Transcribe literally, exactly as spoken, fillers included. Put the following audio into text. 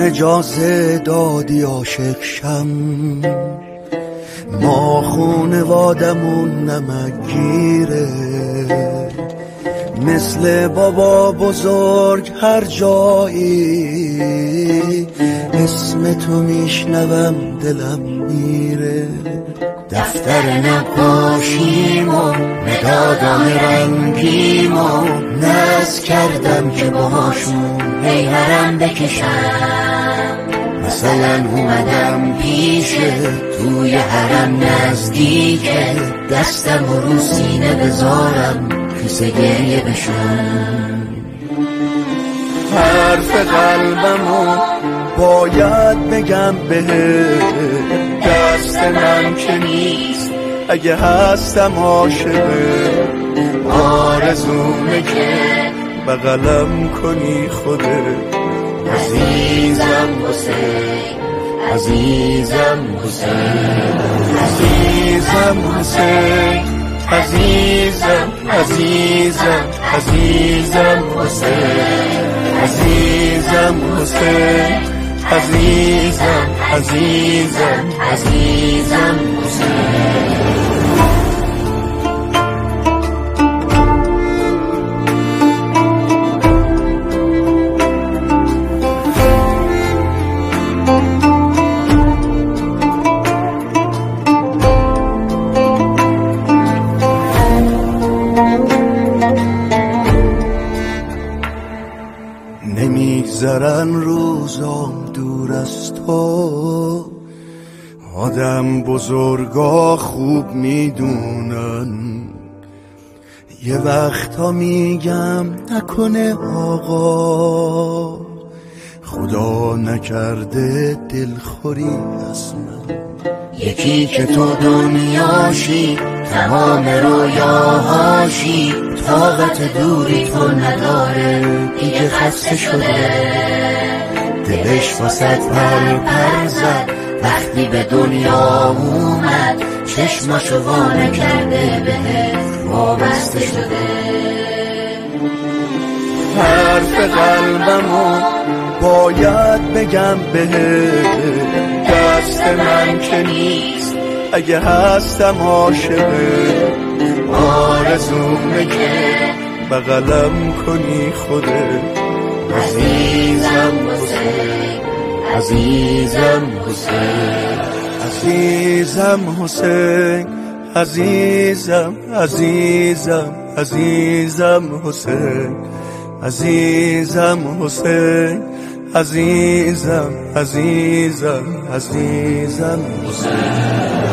اجازه دادی عاشق شم، ما خونوادمون نمکگیره، مثل بابا بزرگ هر جایی اسم تو میشنوم دلم میره. دفتر نقاشیمو مدادم رنگیمو نصب کردم که باهاشون هی هرم بکشم. مثلا اومدم پیشه توی هرم نزدیکه، دستم رو سینه بذارم کیسه گریه بشم. حرف قلبمو باید بگم بهت، دست من که نیست اگه هستم عاشقه، آرزومه که بغلم کنی خودت. عزیزم حسین، عزیزم حسین، عزیزم حسین، عزیزم عزیزم عزیزم حسین، عزیزم حسین، عزیزم عزیزم عزیزم حسین. نمیگذرن روزام دور از تو، آدم بزرگا خوب میدونن. یه وقتا میگم نکنه آقا، خدا نکرده دلخوری از من. یکی که تو دنیاشی تمام رویاهاشی، طاقت دوری تو نداره دیگه خسته شده. دلش واسط پر پر زد وقتی به دنیا اومد، چشماشو وا نکرده بهت وابسته شده. حرف قلبمو باید بگم بهت، دست من که نیست اگه هستم عاشقه، آرزومه که بغلم کنی خودت. عزیزم حسین، عزیزم حسین، عزیزم حسین، عزیزم عزیزم عزیزم حسین، عزیزم حسین، عزیزم عزیزم عزیزم حسین.